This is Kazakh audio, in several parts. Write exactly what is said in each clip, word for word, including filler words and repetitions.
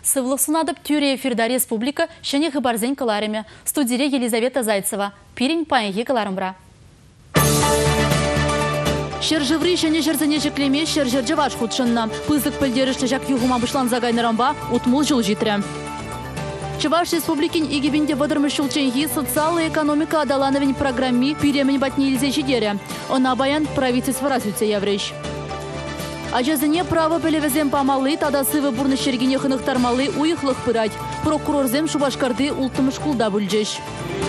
Сывлық сунадып тюре эфирда республика шыне хыбарзен кылареме. Студире Елизавета Зайцева. Пирин паенге кыларымбра. Шержеври шыне жерзене жеклеме шержерже ваш худшынна. Пызык пілдерішті жак юғыма бұшлан загайнырамба утмул жыл житрі. Чуваш республикин игибинде выдырмыш шулченги социальная экономика адалановень программе пиремень батни илзе жидере. Она баян правительство развития яврещ. А жазыне право белевезем памалы, тада сывы бурны шергене хынықтармалы уйықлық пырать. Прокурорзем Шубашкарды ултымыш кулда бүлжеш.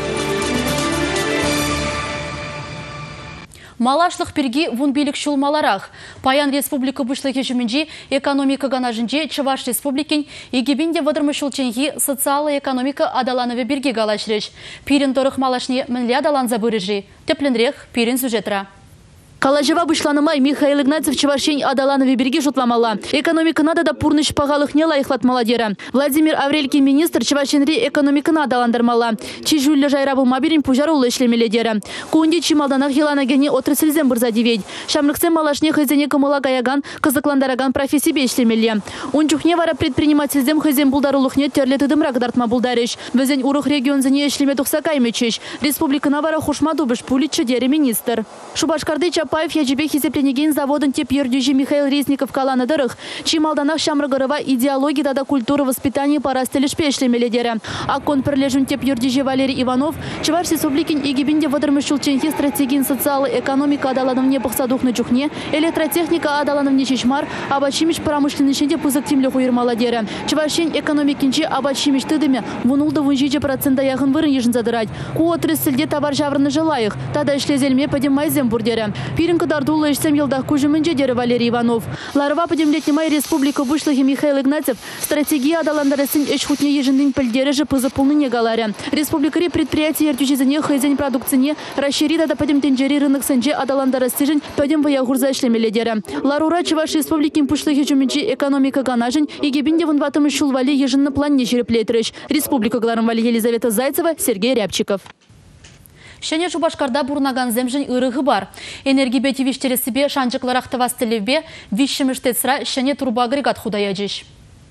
Малашлық перги вунбилік шулмаларах. Паян республика бұшлығы жүмінжі экономика ганажынжі Чуваш республикин егебінде вадырмы шулченги социалы экономика адаланове берге галашреш. Пирин торық малашне мінлі адалан забырыжы. Тепленрех пирин сюжетра. Калажева бұшланымай Михаил Игнатьев Чувашень адаланове берге жұтламала. Экономика нада да пурныш пағалық не лайықлатмала дері. Владимир Аврелькин министр Чувашенри экономиканы адаландырмала. Чижулі жайрабыл мабирин пужарулы ішлемелі дері. Куынде чималданақ еланагене отрасылзен бұрза девейд. Шамрықсен малашне хызене кымыла гаяган, кызықландараган профессибе ішлемелі. Унчухне вара предпринимательзем хызен бұлдарулықне терлеті дымрақ дартма бұлдарыш. Візен урық регионзіне ішлеме тұқса каймечеш. Республикана вара хушмаду біш пулитчы дері министр. Шубашкарды Чапаев яжебе хизепленеген заводын теп ердюжи Михаил Резников каланы дырых. Чималданах шамрыгырова идеология дада культура воспитания парастелеш пешлемеледері. Аккон пірлежін теп ердюжи Валерий Иванов, Чуваш республикин егебінде вадырмышылченхи стратегин социалы экономика адаланывне бұқсадухны чухне, электротехника адаланывне чешмар, абачимиш промышленнішінде пызык темлі хуйырмала дері. Чувашен экономикинче абачимиш тыдыме вунулды вунжиже процента яғын вырын ежін задырать. Ку отрысылде товар жаврыны жылайық, тада ішлезелме падемайзем бурдері. Пирин кадардулы ішсем елдақ көжімінже дері Валерий Иванов. Ларва подемлетнемай республика бұшлығы Михаил Игнатьев стратегия адаландарысын эш хутне ежінден пілдері жы пызы пулныне галаря. Республикари предприятие ертюжезіне хайзен продукцияне расширида да подемтенжери рынок сэнже адаландарысыжын подем ваягурза ішлемелі дері. Ларура Чуваш республикин бұшлығы жүмінче экономика ганажын егебінде вынватымы шулвали ежінні планне жереплетіріш. Республика Гларымвали Елизавета Зайцева, Сергей Рябчиков. Шәне Шубашкарда бурнаган земжін ырығы бар. Энергибети виштересібе шанчықлар ақтывастылевбе вишшіміштетсіра шәне турба агрегат худая жеш.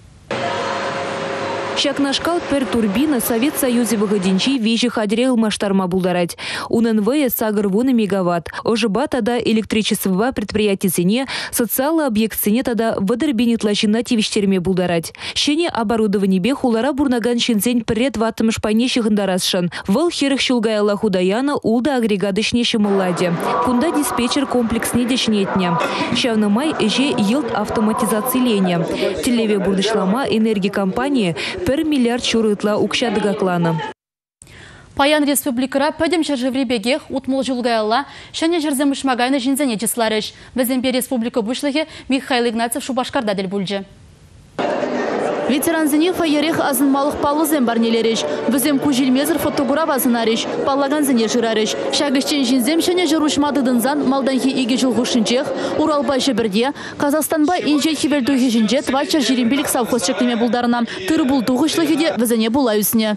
Шакнашкал пер турбина Совет Союзе выгодинчи вижи хадрел маштарма булдарать. УННВ сагр вуны мегаватт. Ожиба тада электричество предприятий цене, социалы объект цене тада выдербинит лачина тивиштерме булдарать. Щене оборудование бе хулара бурнаган щенцень пред ваттым шпанещих индарасшан. Выл херых щулгаяла худаяна улда агрегадышнеше младе. Кунда диспетчер комплекс недешнетня. Щавна май эже елд автоматизации леня. Телеве бурдышлама энергии компании пер миллиард чурытла укшадыга клана. Паян республикара пөдем шаржевребегех утмол жылгайла шәне жерземыш магайны жинзене жесларыш. Візембе республика бұшлығы Михаил Игнатьев Шубашкарда дел бүлжі. Ветеранзіне файерех азынмалық палызен барнелереш. Візем кужілмезір фотограф азынареш, паллаганзіне жырареш. Шагышчен жинзем шәне жырушмадыдынзан малданхи иге жылғышынчех, Уралба жібірде, Казахстанба инже хибердухи жинже твачар жиренбелік совхоз шеклеме бұлдарына. Тыр бұл туғышлығыде візіне бұла үсіне.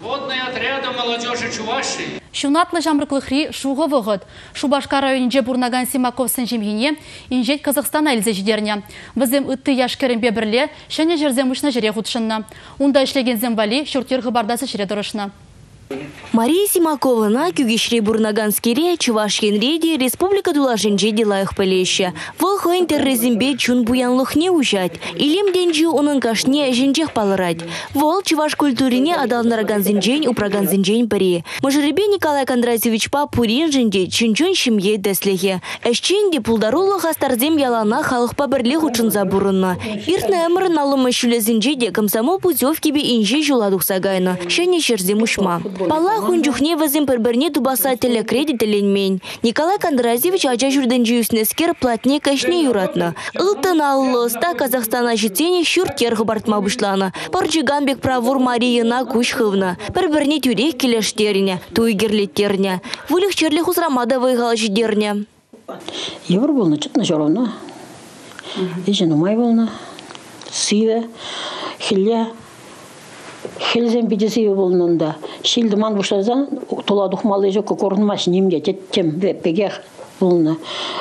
Шунатлы жамрықлықри шуғы вғыд. Шубашка районинже бурнаган Симаков сенжемгене инжет Казахстан әлзе жидерне. Візем үтті яшкерінбе бірле шәне жерзем үшні жере худшынна. Унда ішлеген земвали шүртер ғыбардасы шыре дұрышына. Мария Симакована күгешре бурнаганскере Чувашкенреде республика дулажынже делайық пілеші. Выл хойн террезімбе чун буянлық не ужат. Илем денжі оның кашне жінжех палырад. Выл Чуваш культурине адалнараган зінжен упраган зінжен бірі. Мажыребе Николай Кондратьевич па пурин жінде чынчон шимге дәслеге. Әшченде пулдарулы хастарзем ялана халықпа бірле хучын забурынна. Иртна әмірін алымы шүлезінже де комсомол путевкебе инже жуладуқ сагайны. Шәне шерзем ұшма. Пала хунчухне візім бір-бірне дубаса теле кредителенмен. Николай Кондратьевич ажа жүрден жүйіснескер платне кәшне юратны. Ұлтын алылыста Казахстана житсене шүртер ғыбартма бұшланы. Порчиганбек правур Марияна күшхывна. Бір-бірне түрек келештеріне, туйгерлеттеріне. Вылық черлі хузрамада вайғал жидеріне. Евр болны, чытны жоровна. Ежен умай болны. Сиве, хилля. Хелзен бидесиі болнында. Шилді ман бұшлазан, тола дұхмалы жоқ көрінмаш немге теттем веппегех болны.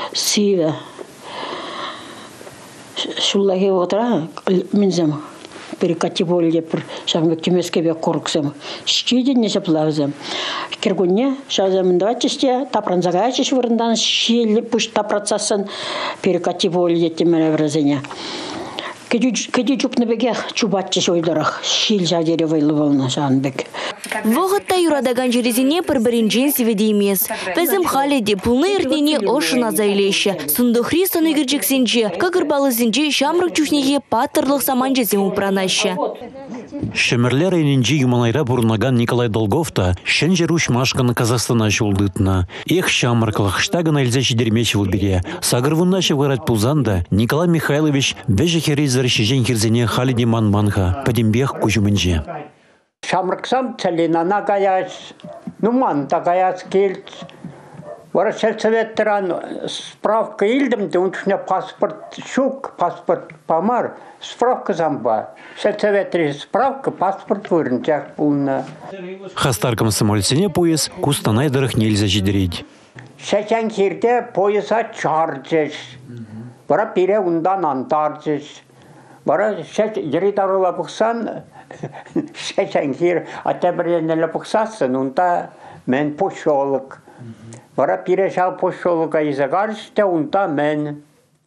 Сиве. Шуллаге отыра, мінзем перекативолия пр шамбек тюмескебе корксем. Щидин не заплавзем. Киргуне шазем давайте тапранзагачиш вырндан щель пусть та процессан перекативолия темере вразения. Кеди чупны беге чубатчиш ойдырах щель жадере вайлы волна шанбек. Вогытта юрадаган жерезине пір-бірінжен севедеймес. Вәзім халеде пулны ердене ошына зайлеші. Сунды Христон егіржексенже, кагырбалызенже шамрық чушнеге паттырлық саман жезем упранашы. Шемерлер енінже юмалайра бұрнаган Николай Долговта шен жеруш машқаны Казахстана жолдытна. Ех шамрықлық штагын әлзе жидермеші вылбере. Сагырвынна шевғарат пулзанда Николай Михайлович бәжі херезір шежен херзене халеде ман-манға падембех күжімінже. Шамрыксам целинана гаяс, ну ман-та гаяс кельц. Вара сельсоветтеран справка илдім, дунчне паспорт шук, паспорт памар, справка замба. Сельсоветтері справка, паспорт вырынчак пулна. Хастар комсомольсене пояс кустанайдырых нельзя жидереть. Шешен хирде пояса чарджеш. Вара пире ундан антарджеш. Вара жеритарула бұқсан, шешен хир атебіренелі бұқсасын, унда мен пошолық. Вара пире шал пошолыға изагарыште, унда мен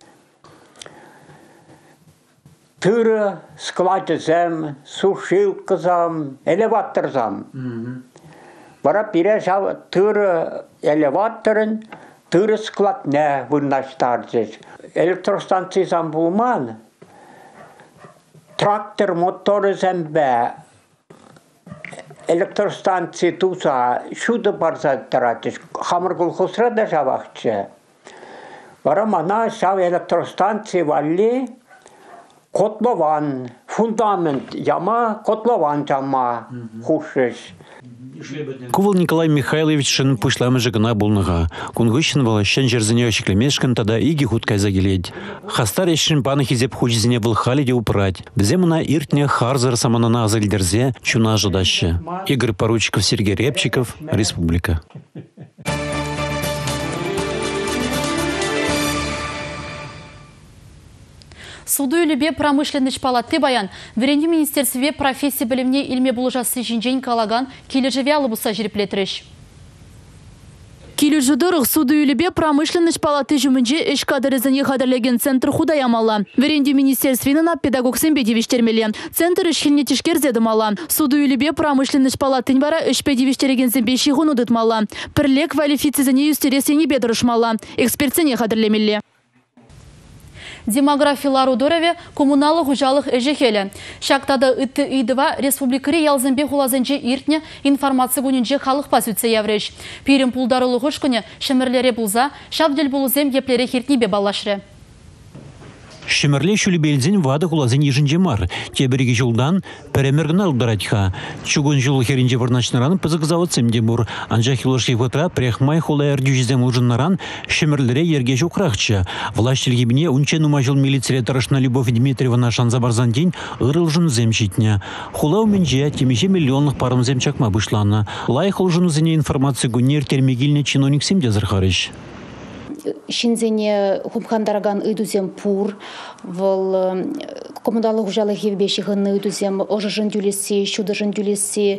түрі складызам, сушилкызам, элеваторзам. Вара пире шал түрі элеваторын, түрі складне вырнаштаржыз. Электростанцизам булман, трактор моторы зәмбә, электростанция туса, шуды барза таратыш, хамыр колхозра да жабақчы. Вара мана шав электростанция валли, котлован, фундамент яма, котлован жама хушыш. Кувал Николай Михайлович шын пышламы жығына болныға. Күнгішін вала шын жерзіне өшіклемешкін тада иги хуткай загелед. Хастар ешін паны хизеп хучизіне выл халиде упрать. Бізе мұна иртне харзар саманана азальдерзе чуна жыдашы. Игорь Поручиков, Сергей Репчиков, Республика. Суду үлібе промышленность палаты баян. Веренді министерстве профессия білімне илме бұлжасы жинжен калаган келі живе алыбыса жереплетіріш. Келі жудырық суду үлібе промышленность палаты жүмінже үш кадрызыне қадырлеген центр худаямала. Веренді министерственына педагог сенбедевіштермелі. Центр үшхіліне тишкерзедімала. Суду үлібе промышленность палатын бара үш педевіштереген зімбеші ғуну дытмала. Пірлек квалифицизіне юстересені бедірішмала. Экспертсене қадырлемелі. Демографиялар удорове коммуналы хужалық әжекелі. Шақтады үтті үйдіва республикари ялзымбе хулазынче иртне информация күнінже халық пас үтсе явреш. Пирім пулдарылы хуш күні шымірлері бұлза, шавдел бұлызем еплері хертнебе балашыры. Шемерле шүлібелден вады хулазын ежінже мар. Тебірге жылдан пәремергін алдаратха. Чугун жылы херінже варначнаран пызық заводсемде бұр. Анжа хилоши ватра прехмай хула әрдюжізем лужыннаран шемерлере ерге жүқрақчы. Влаштелгебіне унче нумажыл милицере тарашна Любовь Дмитриевна шанза барзан день ырылжын земшитне. Хула уменже темеше миллионлық парым земчакма бұшланы. Лай хулжын зене информация гунер термегильне чиновник семде зархарыш. Шинзене хумхандараган ыдузем пур, вол коммуналы хужалы хевбеши хынны ыдузем ожа жындюлеси, шуды жындюлеси,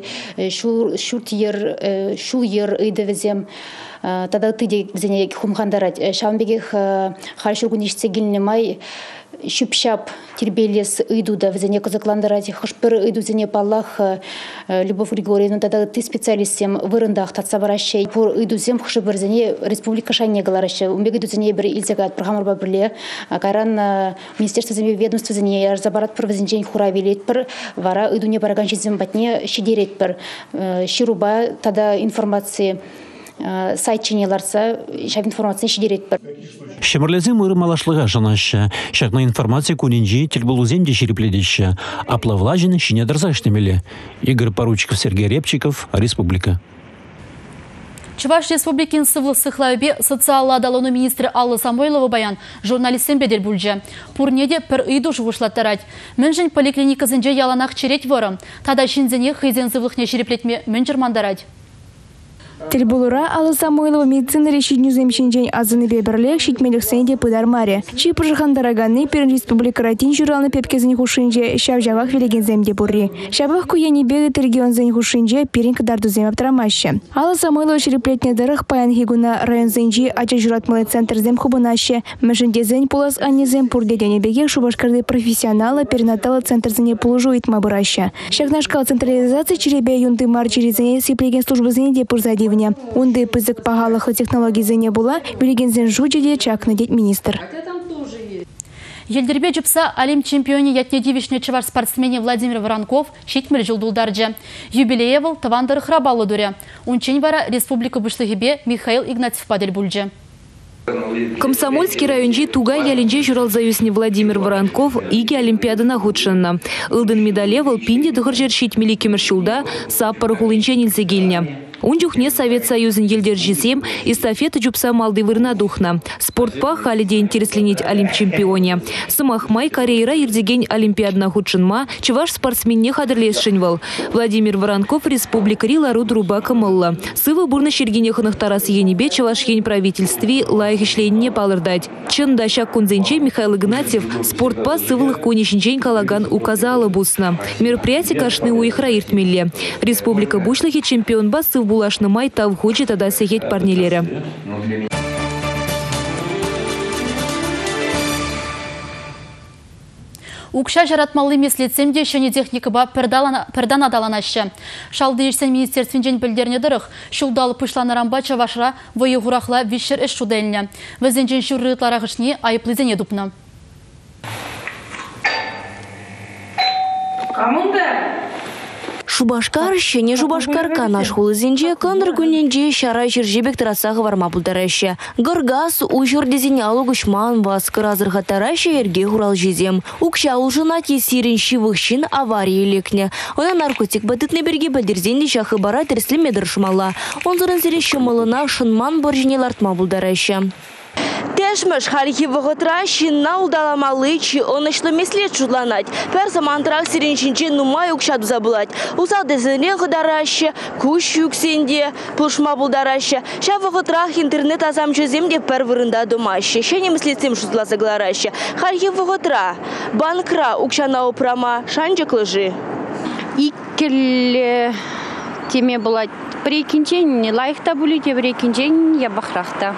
шутьер, шуйер ыдывезем. Тада тыде зене хумхандарать. Шамбегех харшургунишце гильнемай щупшап тербелес ыдуда в зене казакландарать хашпер ыду зене паллах Любовь Григорьевна тада ты специалистем вырындах татсабаращей пур ыду зем хашпер зене республика шанне галараща умбег ыду зене бер илзагат программар бабрле каран министерство земли ведомства зене арзабарат провезенжень хура велет пер вара ыду не бараганчи зем батне щедерет пер щируба тада информации сайт чинеларса шав информация щедерет пер. Шемерлезем ыры малашлыға жанашы. Шақна информация көненже телбулузен де шерепледеші. Аплавлажыны шине дарзаштемелі. Игорь Поручиков, Сергей Репчиков, Республика. Чуваш Республикин сывлы сыхлайбе социалла адалыны министрі Аллы Самойлова баян журналистен бедел бүлже. Пурнеде пір үйду жуғышлаттарать. Міншін поликлиникасынже яланақ черет ворым. Тада шинзене хызен сывлықне шереплетме мін жырмандарать. Тельбулура Алла Самойлова медицина решить нюземщин азыны беберлех шитмелих сенде пыдар маре. Чи пожихандараганы перен республика Ратин журалны пепкезен хушинже шав жавах велеген земде бурри. Шабах куяни бегет регион зен хушинже перен кадарду зем аптрамаще. Алла Самойлова шереплетне дырых паян хигуна район зенжи ача журатмалы центр зем хубынаще. Меженде зен пулас ани зем пурдедене беге шубашкарды профессионала перинатала центр зене пулужуит мабыраще. Шахнашкал централизации черебе юнты мар через зене сиплеген службы зене де пурзадивня. Унды пызык пагалых технологий зене була, билеген зен жучеде чак надеть министр. Елдербе жыпса Алим чемпионе ятне дивишне чывар спортсмене Владимир Воронков шитмір жылдулдаржы. Юбилеевыл тавандары храбалы дуре. Унчень вара республика бұшлығыбе Михаил Игнатьев падель бульджы. Комсомольский районжи тугай ялинже журалзаюсне Владимир Воронков иги олимпиадына худшынна. Илдын медалевыл пинде дығыржер шитмели кеміршулда саппары хулынче нилзегильня. Унжухне Совет Союзын елдер жесем эстафета жупса малды вырна духна. Спортпа халиде интересленить олимп чемпионе. Самахмай карьера ирдеген олимпиадна худшынма чываш спортсменне хадырлесшынвал. Владимир Воронков республика Рилару Друбака Мылла. Сывы бурны шергенеханах тарас енебе чываш ень правительстве лайх ишленне палырдать. Чында шак кунзенче Михаил Игнатьев спортпа сывылых конеченчень калаган указала бусна. Мероприятие кашны уихра иртмелле. Республика Бушлахи чемпион ба сыв булашны май тав хочет ада сехет парнелері. Укша жаратмалы меслетсемде шөне техника ба пердан адаланашы. Шалды ешсен министерствен білдеріне дұрық, шулдалы пышланырамба чавашыра войы ғурақла вишер эш шудельне. Візенжен шүррытларағышне айыплызене дупны. Шубашкар, шене Шубашкар, канаш хулызенже, кандыр күненже шара жержебек тарасағы варма бұлдарашы. Горгаз, ұжыр дезіне алу күшман васкыр азырға тарашы ерге хурал жезем. Укша ұлжына тесирін шивықшын авария лекне. Она наркотик бадытны берге бәдерзенде шақы бара тіріслі медір шымала. Онзырын зірі шымылына шынман боржіне лартма бұлдарашы. Тешмеш харихи вғытра шинна удаламалычы, он ішлі меслет шудланать. Пер замантрак сиреншінче нумай укшаду забылать. Усал дезенен ғыдарашы, күш юксенде, пұлшма бұлдарашы. Ша вғытрах интернет азам чөземде пер вырында думашы. Шене меслетсем шудласа гларашы. Харихи вғытра, банкра укшана упрама, шанчы клыжы. Иккел теме бұлать. Прекінчен лайықта бұлете, прекінчен я бақрақта.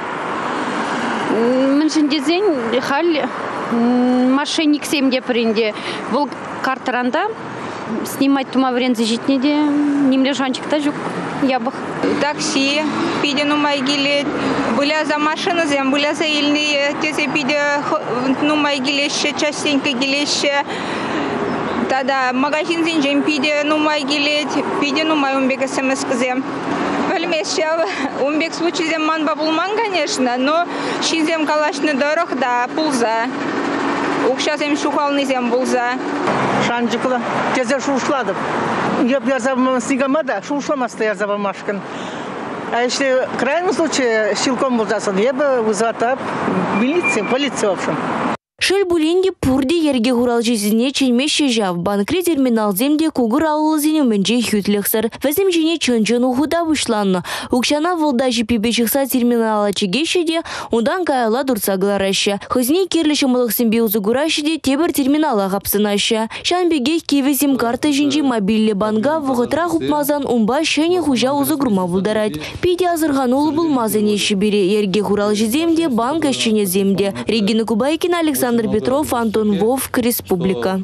Меншіндезен хал мошенник семде пренде бұл картаранда снимать тума врензі жетнеде немле жанчықта жүк ябық. Такси пиде нумай гилет, была за машина зем, была за ильные, тезе пиде нумай гилеще, частенько гилеще. Тогда магазин зенжем пиде нумай гилет, пиде нумай умбега смс-кзем. Вельмеща умбек случай зем ман бабулман, конечно, но щизем калашны дорог, да, пулза. Укша зем шухалны зем булза. Шанжыкла, тезе шушладым. Я б ярзабам снегомада, шушламаста ярзабам машкан. А если в крайнем случае силком булзасын, я бы вызвала милицию, полицию, в общем. Шел булинде пурди ерге хурал жезіне ченмеші жав. Банкри терминал земде кугыр алылы зенеменже хютлексір. Вәзім жіне чын-чын ұғыда бұшланны. Укшана волда жіпебе шықса терминала чегешеде, ондан каяла дұрса гларашы. Хызне керліші мұлықсын беузы гурашеде тебір терминала қапсынашы. Шанбеге кевесім карта жінжі мобилі банга вғытра құпмазан умба шәне хужа ұзы грума бұлдарад. Пиде азырған олы бұлмазын еші бере. Ерге хурал жеземде, банк әшчене земде. Регина Кубайкина, Александр Александр Петров, Антон Вовк, Республика.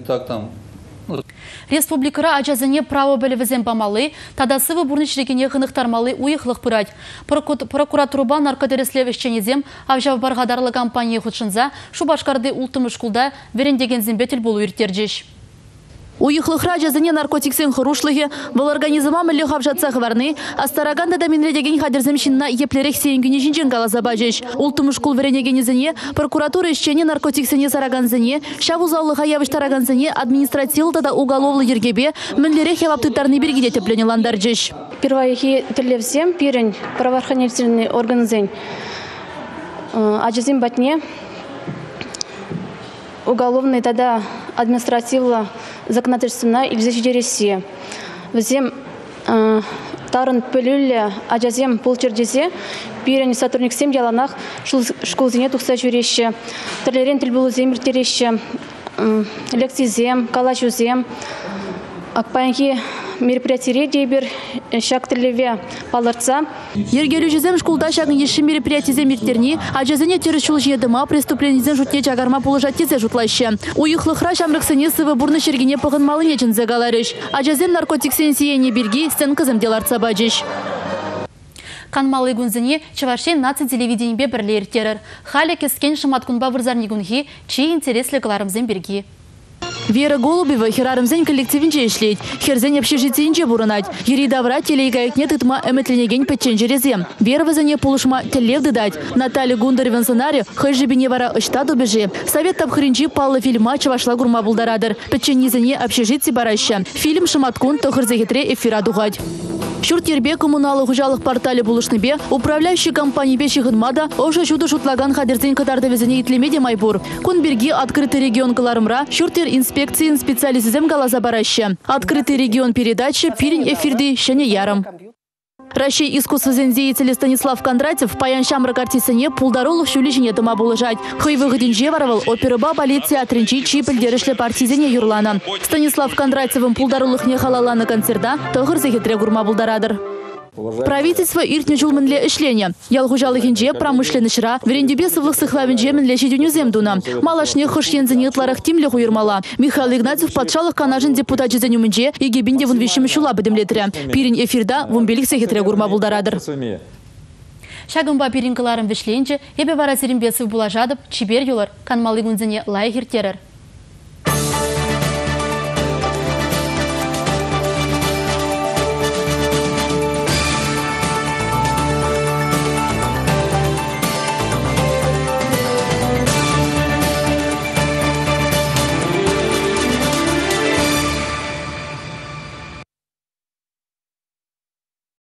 Республикара ажазыне право білівізен бамалы, тадасывы бұрнышрекене ғынықтармалы уйықлық пырать. Прокуратуруба наркодереслевішченезем авжав барғадарлы компания құтшынза Шубашкарды ұлтымышқулда верендеген зімбетіл болу ертердеш. Уйықлықра жазыне наркотиксен құрушлығы, бұл организма мүлі қапжатса ғыварны, астараганда да менредеген қадырзым шинна еплерек сейін күне жинжен қаласа бажеш. Ултымыш құл веренегенезіне, прокуратура ішчене наркотиксене сараганзыне, шавузаулыға явыштараганзыне административлда да уголовлы ергебе мүллерек яваптыттарны бергеде тепленеландар жеш. Первайхи тірлевзем, пирен правоохранительный органзен ажызым батне, уголовный тогда административно законодательственно и взять Россия. Взем э, тарын пөлілі ажазем пулчердезе, бирен сотрудниксем яланах школзине тухса жүреші, түрлерен тіл болу земір тереші, лекцизем, калачузем, акпайынки мероприятие дейбір шак тілеве палырца. Ергелі жүзем школда шағын еші мероприятизе миртерни, ажазыне терішул жедіма преступленізен жұтне жагарма полыжатизе жұтлашы. Уйықлықра жамрықсыне сывы бұрны шергене пығын малыне жынзе галарыш. Ажазем наркотиксен сиене бірге стен қызым деларца баджыш. Канмалы гунзыне Чувашия наци телевидениебе бірлер терір. Халя кескен шыматкунба вырзарни гунхи, чей интереслі кыларымзен бірге. Вера Голубева херарымзен коллективинче ишлейт, херзен общежитиинче бурынать. Ери давра телейгайкне тытма эметленеген петчен жерезем. Вера вазане полушма телев дыдать. Наталья Гундаревен сценарий хэжибине вара ышта добежи. Совет табхринчи паллы фильма Чавашла гурма булдарадыр. Петчен низене общежитси бараща. Фильм шыматкун тохырзегетре эфира дугать. Шуртербе коммуналы хужалық портали булышныбе управляющий компания бешігінмада ошы жуды шутлаган хадерзен кадарды везіне итлемеде майбур. Кунберги открытый регион каларымра шуртер инспекциян специализизем галаза бараща. Открытый регион передачи пирень эфирды шене ярым. Россия искусствозен деятели Станислав Кондратьев паян шамрак артисыне пулдарулық шулежіне дыма булыжать. Хой выгодинже варавал оперыба полиция отринчи чи пілдерішлі партизене юрлана. Станислав Кондратьевым пулдарулық не халаланы концерта тоғыр зехетре гурма булдарадыр. Правительство иртне жулмынле ишление. Ялгужалы хинже промышленный шра, верендюбе сывлых сыхлавинже менле шидюнюзем дуна. Малашне хошьензене тларах тимле хуйырмала. Михаил Игнатьев подшалых канажен депутат жезенюмынже и гибинде вон вещим шула бедемлетре. Пирень эфирда вон белих сехетре гурма булдарадыр. Шагымба пиринкаларым вишленче, ебе вара серимбесов булажадып, чибер юлар, канмалы гунзене лайхер терер.